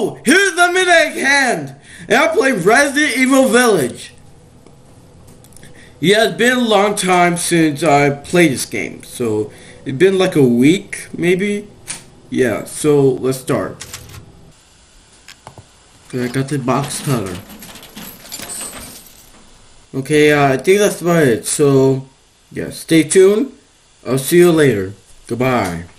Yo, here's the Midnight Hand, and I play Resident Evil Village. Yeah, it's been a long time since I played this game, so it's been like a week, maybe? Yeah, so let's start. Okay, I got the box cutter. Okay, I think that's about it, so, yeah, stay tuned. I'll see you later. Goodbye.